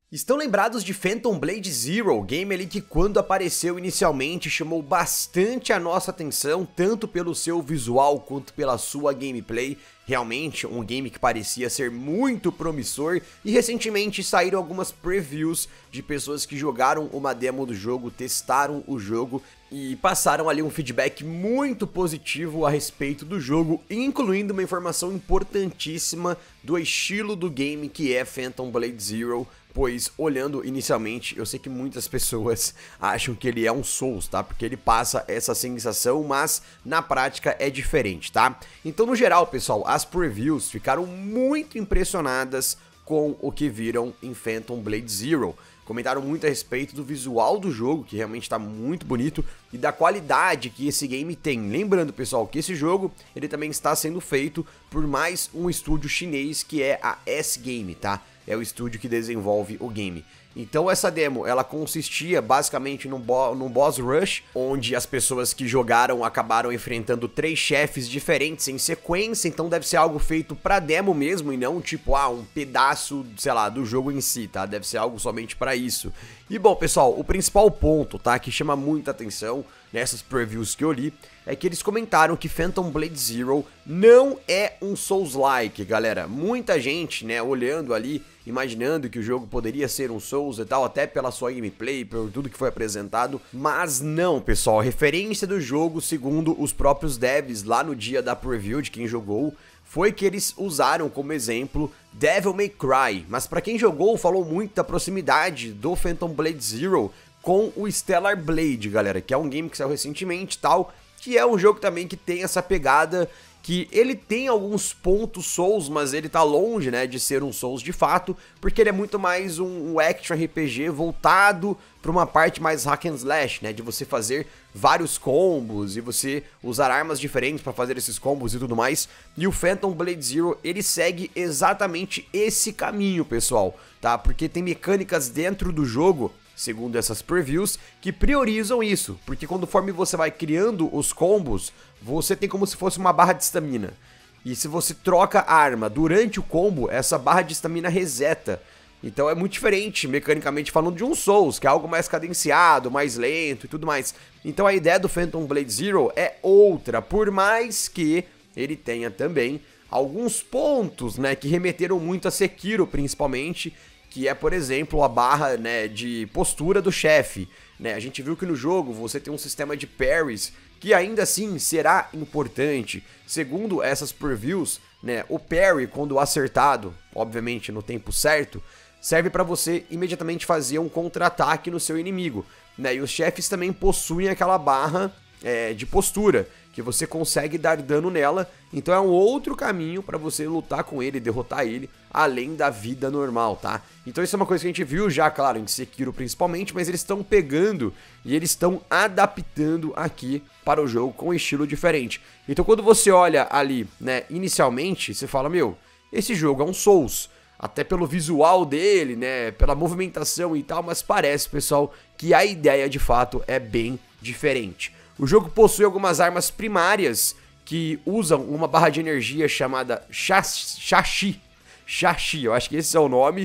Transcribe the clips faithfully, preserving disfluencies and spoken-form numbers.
Estão lembrados de Phantom Blade Zero, game ali que quando apareceu inicialmente chamou bastante a nossa atenção, tanto pelo seu visual quanto pela sua gameplay. Realmente um game que parecia ser muito promissor, e recentemente saíram algumas previews de pessoas que jogaram uma demo do jogo, testaram o jogo e passaram ali um feedback muito positivo a respeito do jogo, incluindo uma informação importantíssima do estilo do game que é Phantom Blade Zero. Pois, olhando inicialmente, eu sei que muitas pessoas acham que ele é um Souls, tá? Porque ele passa essa sensação, mas na prática é diferente, tá? Então, no geral, pessoal, as previews ficaram muito impressionadas com o que viram em Phantom Blade Zero. Comentaram muito a respeito do visual do jogo, que realmente está muito bonito, e da qualidade que esse game tem. Lembrando, pessoal, que esse jogo ele também está sendo feito por mais um estúdio chinês, que é a S-Game, tá? É o estúdio que desenvolve o game. Então essa demo, ela consistia basicamente num, bo num boss rush, onde as pessoas que jogaram acabaram enfrentando três chefes diferentes em sequência, então deve ser algo feito pra demo mesmo, e não tipo, ah, um pedaço, sei lá, do jogo em si, tá? Deve ser algo somente pra isso. E bom, pessoal, o principal ponto, tá, que chama muita atenção nessas previews que eu li, é que eles comentaram que Phantom Blade Zero não é um Souls-like, galera. Muita gente, né, olhando ali, imaginando que o jogo poderia ser um Souls e tal, até pela sua gameplay, por tudo que foi apresentado, mas não, pessoal. A referência do jogo, segundo os próprios devs lá no dia da preview de quem jogou, foi que eles usaram como exemplo Devil May Cry, mas pra quem jogou, falou muito da proximidade do Phantom Blade Zero com o Stellar Blade, galera, que é um game que saiu recentemente e tal, que é um jogo também que tem essa pegada, que ele tem alguns pontos Souls, mas ele tá longe, né, de ser um Souls de fato, porque ele é muito mais um, um action R P G voltado para uma parte mais hack and slash, né, de você fazer vários combos e você usar armas diferentes para fazer esses combos e tudo mais. E o Phantom Blade Zero, ele segue exatamente esse caminho, pessoal, tá? Porque tem mecânicas dentro do jogo, segundo essas previews, que priorizam isso, porque conforme você vai criando os combos, você tem como se fosse uma barra de estamina. E se você troca a arma durante o combo, essa barra de estamina reseta. Então é muito diferente, mecanicamente falando, de um Souls, que é algo mais cadenciado, mais lento e tudo mais. Então a ideia do Phantom Blade Zero é outra, por mais que ele tenha também alguns pontos, né, que remeteram muito a Sekiro, principalmente, que é, por exemplo, a barra, né, de postura do chefe, né? A gente viu que no jogo você tem um sistema de parries que ainda assim será importante. Segundo essas previews, né, o parry, quando acertado, obviamente no tempo certo, serve para você imediatamente fazer um contra-ataque no seu inimigo, né? E os chefes também possuem aquela barra é, de postura, que você consegue dar dano nela, então é um outro caminho para você lutar com ele, derrotar ele, além da vida normal, tá? Então isso é uma coisa que a gente viu já, claro, em Sekiro principalmente, mas eles estão pegando e eles estão adaptando aqui para o jogo com um estilo diferente. Então quando você olha ali, né, inicialmente, você fala, meu, esse jogo é um Souls, até pelo visual dele, né, pela movimentação e tal, mas parece, pessoal, que a ideia de fato é bem diferente. O jogo possui algumas armas primárias que usam uma barra de energia chamada Shashi. Shashi, eu acho que esse é o nome.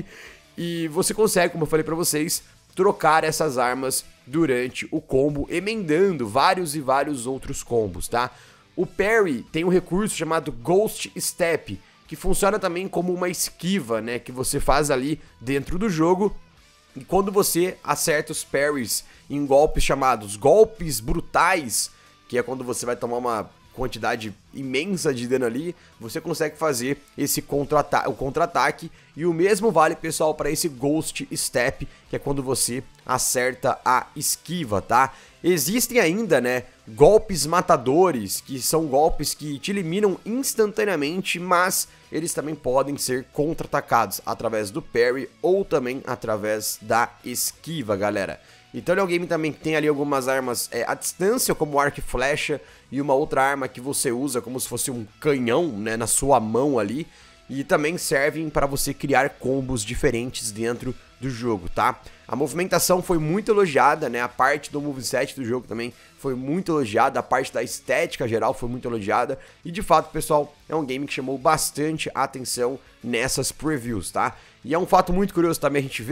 E você consegue, como eu falei pra vocês, trocar essas armas durante o combo, emendando vários e vários outros combos, tá? O parry tem um recurso chamado Ghost Step, que funciona também como uma esquiva, né, que você faz ali dentro do jogo. E quando você acerta os parries em golpes chamados golpes brutais, que é quando você vai tomar uma quantidade imensa de dano ali, você consegue fazer esse contra-ataque, o contra-ataque, e o mesmo vale, pessoal, para esse Ghost Step, que é quando você acerta a esquiva, tá? Existem ainda, né, golpes matadores, que são golpes que te eliminam instantaneamente, mas eles também podem ser contra-atacados através do parry ou também através da esquiva, galera. Então ele é um game também que tem ali algumas armas é, à distância, como arco e flecha, e uma outra arma que você usa como se fosse um canhão, né, na sua mão ali, e também servem para você criar combos diferentes dentro do jogo, tá? A movimentação foi muito elogiada, né? A parte do moveset do jogo também foi muito elogiada, a parte da estética geral foi muito elogiada, e de fato, pessoal, é um game que chamou bastante atenção nessas previews, tá? E é um fato muito curioso também a gente ver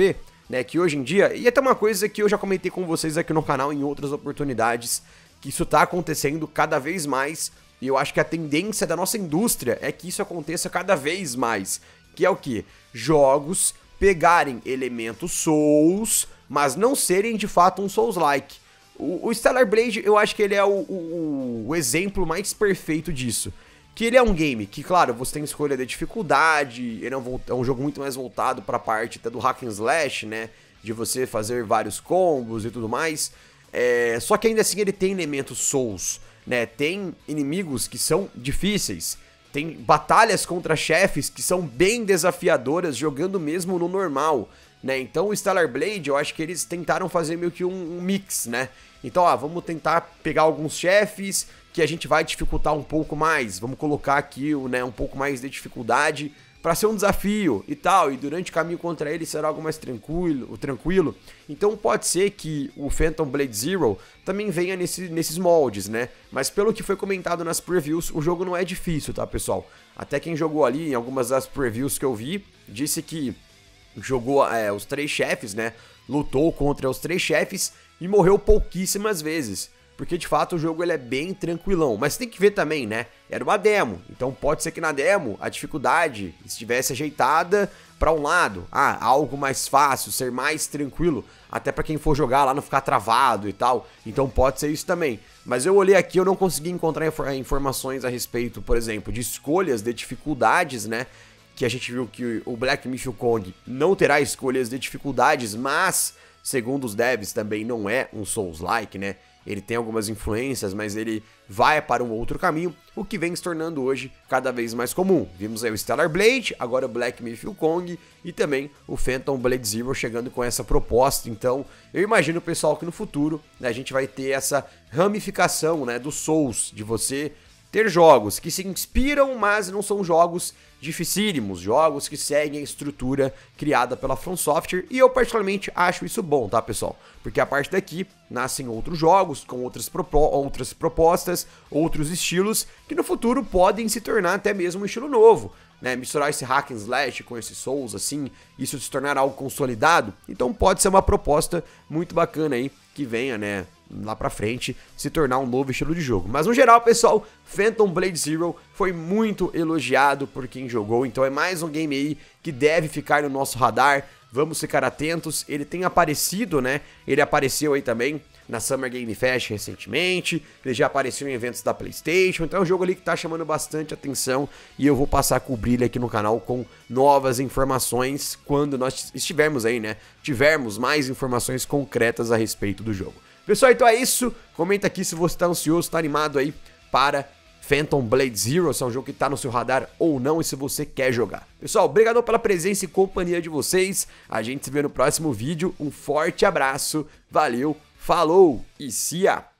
né, que hoje em dia, e até uma coisa que eu já comentei com vocês aqui no canal em outras oportunidades, que isso tá acontecendo cada vez mais, e eu acho que a tendência da nossa indústria é que isso aconteça cada vez mais, que é o que? Jogos pegarem elementos Souls, mas não serem de fato um Souls-like. O, o Stellar Blade, eu acho que ele é o, o, o exemplo mais perfeito disso. Que ele é um game que, claro, você tem escolha de dificuldade, ele é um, é um jogo muito mais voltado para a parte até do hack and slash, né? De você fazer vários combos e tudo mais. É, só que ainda assim ele tem elementos Souls, né? Tem inimigos que são difíceis. Tem batalhas contra chefes que são bem desafiadoras, jogando mesmo no normal, né? Então o Stellar Blade, eu acho que eles tentaram fazer meio que um, um mix, né? Então, ó, vamos tentar pegar alguns chefes que a gente vai dificultar um pouco mais. Vamos colocar aqui, né, um pouco mais de dificuldade para ser um desafio e tal. E durante o caminho contra ele será algo mais tranquilo, tranquilo. Então pode ser que o Phantom Blade Zero também venha nesse, nesses moldes, né? Mas pelo que foi comentado nas previews, o jogo não é difícil, tá, pessoal? Até quem jogou ali, em algumas das previews que eu vi, disse que jogou é, os três chefes, né? Lutou contra os três chefes e morreu pouquíssimas vezes. Porque de fato o jogo ele é bem tranquilão. Mas tem que ver também, né? Era uma demo. Então pode ser que na demo a dificuldade estivesse ajeitada para um lado. Ah, algo mais fácil, ser mais tranquilo. Até para quem for jogar lá não ficar travado e tal. Então pode ser isso também. Mas eu olhei aqui, eu não consegui encontrar informações a respeito, por exemplo, de escolhas de dificuldades, né? Que a gente viu que o Black Myth Wukong não terá escolhas de dificuldades, mas, segundo os devs, também não é um Souls-like, né? Ele tem algumas influências, mas ele vai para um outro caminho, o que vem se tornando hoje cada vez mais comum. Vimos aí o Stellar Blade, agora o Black Myth Wukong e também o Phantom Blade Zero chegando com essa proposta. Então, eu imagino, pessoal, que no futuro, né, a gente vai ter essa ramificação, né, do Souls, de você ter jogos que se inspiram, mas não são jogos dificílimos, jogos que seguem a estrutura criada pela From Software, e eu particularmente acho isso bom, tá, pessoal? Porque a partir daqui nascem outros jogos com outras, propo outras propostas, outros estilos, que no futuro podem se tornar até mesmo um estilo novo, né? Misturar esse hack and slash com esse Souls, assim, isso se tornar algo consolidado, então pode ser uma proposta muito bacana aí, que venha, né, lá pra frente, se tornar um novo estilo de jogo. Mas no geral, pessoal, Phantom Blade Zero foi muito elogiado por quem jogou, então é mais um game aí que deve ficar no nosso radar, vamos ficar atentos. Ele tem aparecido, né, ele apareceu aí também na Summer Game Fest recentemente, ele já apareceu em eventos da PlayStation, então é um jogo ali que tá chamando bastante atenção e eu vou passar a cobrir ele aqui no canal com novas informações quando nós estivermos aí, né, tivermos mais informações concretas a respeito do jogo. Pessoal, então é isso, comenta aqui se você tá ansioso, tá animado aí para Phantom Blade Zero, se é um jogo que tá no seu radar ou não e se você quer jogar. Pessoal, obrigado pela presença e companhia de vocês, a gente se vê no próximo vídeo, um forte abraço, valeu, falou e se a